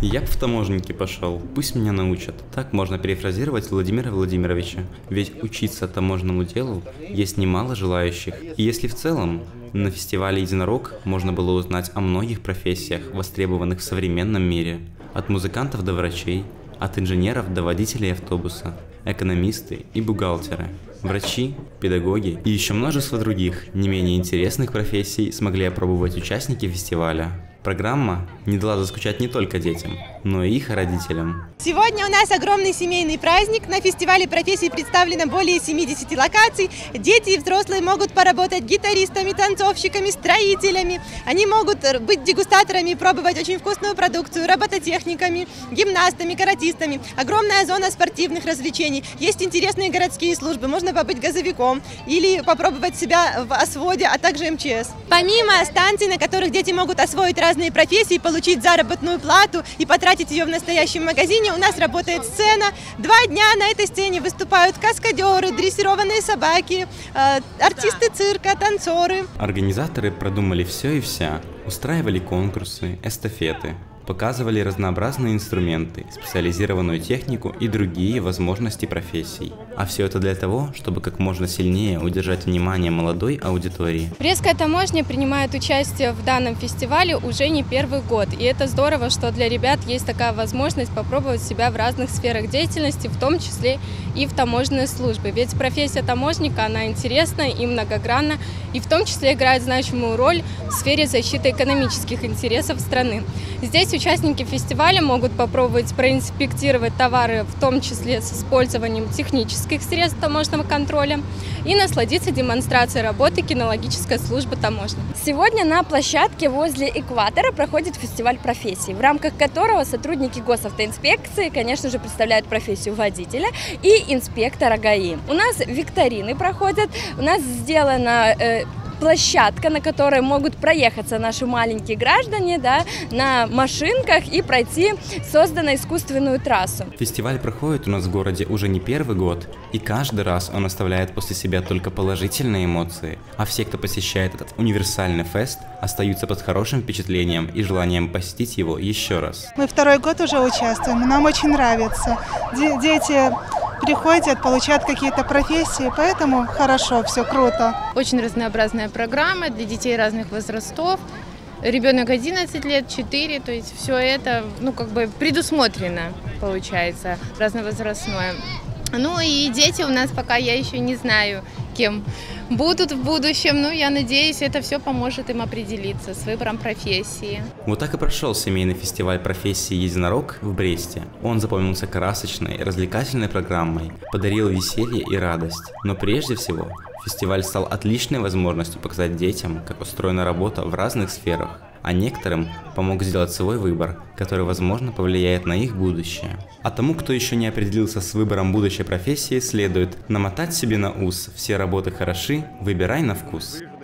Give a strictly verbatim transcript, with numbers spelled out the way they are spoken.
Я б в таможенники пошел, пусть меня научат. Так можно перефразировать Владимира Владимировича. Ведь учиться таможенному делу есть немало желающих. И если в целом на фестивале «Единорог» можно было узнать о многих профессиях, востребованных в современном мире. От музыкантов до врачей, от инженеров до водителей автобуса, экономисты и бухгалтеры, врачи, педагоги и еще множество других, не менее интересных профессий смогли опробовать участники фестиваля. Программа не дала заскучать не только детям, но и их родителям. Сегодня у нас огромный семейный праздник. На фестивале профессий представлено более семидесяти локаций. Дети и взрослые могут поработать гитаристами, танцовщиками, строителями. Они могут быть дегустаторами и пробовать очень вкусную продукцию, робототехниками, гимнастами, каратистами. Огромная зона спортивных развлечений. Есть интересные городские службы. Можно побыть газовиком или попробовать себя в осводе, а также эм че эс. Помимо станций, на которых дети могут освоить разные профессии, получить заработную плату и потратить ее в настоящем магазине, у нас работает сцена. Два дня на этой сцене выступают каскадеры, дрессированные собаки, э, артисты цирка, танцоры. Организаторы продумали все и вся. Устраивали конкурсы, эстафеты, показывали разнообразные инструменты, специализированную технику и другие возможности профессий. А все это для того, чтобы как можно сильнее удержать внимание молодой аудитории. Брестская таможня принимает участие в данном фестивале уже не первый год. И это здорово, что для ребят есть такая возможность попробовать себя в разных сферах деятельности, в том числе и в таможенной службе. Ведь профессия таможника, она интересна и многогранна, и в том числе играет значимую роль в сфере защиты экономических интересов страны. Здесь участники фестиваля могут попробовать проинспектировать товары, в том числе с использованием технических средств таможенного контроля, и насладиться демонстрацией работы кинологической службы таможни. Сегодня на площадке возле экватора проходит фестиваль профессий, в рамках которого сотрудники госавтоинспекции, конечно же, представляют профессию водителя и инспектора ГАИ. У нас викторины проходят, у нас сделано э, площадка, на которой могут проехаться наши маленькие граждане, да, на машинках и пройти созданную искусственную трассу. Фестиваль проходит у нас в городе уже не первый год, и каждый раз он оставляет после себя только положительные эмоции, а все, кто посещает этот универсальный фест, остаются под хорошим впечатлением и желанием посетить его еще раз. Мы второй год уже участвуем, нам очень нравится. Дети приходят, получают какие-то профессии, поэтому хорошо, все круто. Очень разнообразная программа для детей разных возрастов. Ребенок одиннадцать лет, четыре, то есть все это, ну, как бы предусмотрено, получается, разновозрастное. Ну и дети у нас пока, я еще не знаю, кем будут в будущем, но я надеюсь, это все поможет им определиться с выбором профессии. Вот так и прошел семейный фестиваль профессии «Единорог» в Бресте. Он запомнился красочной, развлекательной программой, подарил веселье и радость. Но прежде всего, фестиваль стал отличной возможностью показать детям, как устроена работа в разных сферах, а некоторым помог сделать свой выбор, который, возможно, повлияет на их будущее. А тому, кто еще не определился с выбором будущей профессии, следует намотать себе на ус: все работы хороши, выбирай на вкус.